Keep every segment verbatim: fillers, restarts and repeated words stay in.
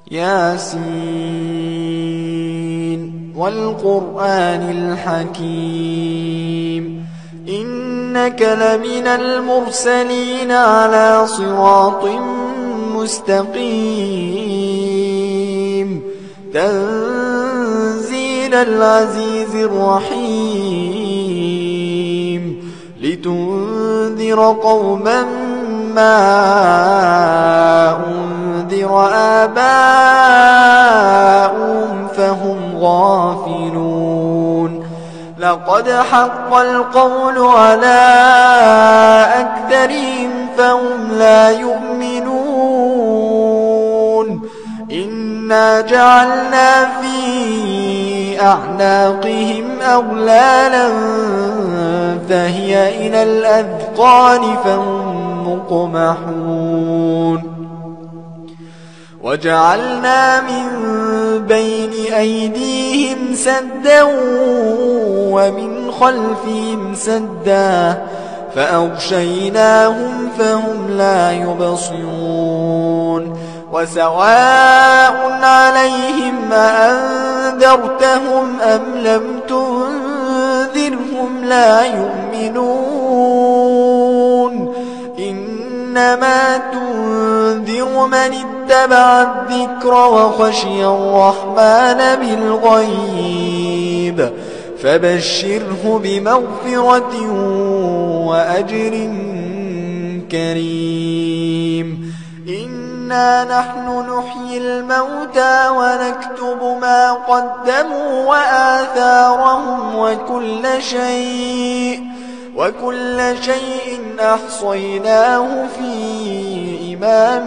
ياسين والقرآن الحكيم إنك لمن المرسلين على صراط مستقيم تنزيل العزيز الرحيم لتنذر قوما ما أنذر آباؤهم فهم غافلون لقد حق القول على أكثرهم فهم لا يؤمنون إنا جعلنا في أعناقهم أغلالا فهي إلى الأذقان فهم مقمحون وجعلنا من بين أيديهم سدا ومن خلفهم سدا فأغشيناهم فهم لا يبصرون وسواء عليهم أأنذرتهم أم لم تنذرهم لا يؤمنون إنما تنذر من اتبع الذكر وخشي الرحمن بالغيب فبشره بمغفرة وأجر كريم إنا نحن نحيي الموتى ونكتب ما قدموا وآثارهم وكل شيء وكل شيء أحصيناه في إمام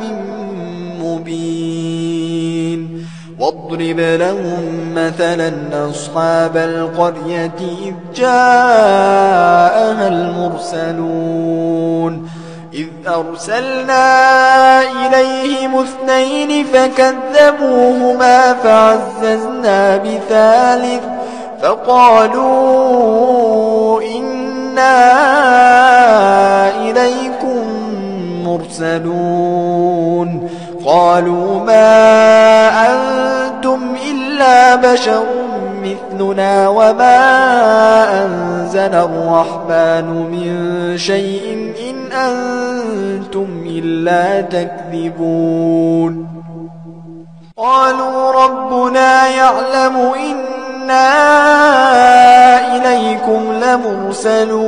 مبين واضرب لهم مثلا أصحاب القرية إذ جاءها المرسلون إذ أرسلنا إليهم اثنين فكذبوهما فعززنا بثالث فقالوا إنا إليكم مرسلون قالوا ما أنتم إلا بشر مثلنا وما أنزل الرحمن من شيء إن أنتم إلا تكذبون قالوا ربنا يعلم إنا إليكم لمرسلون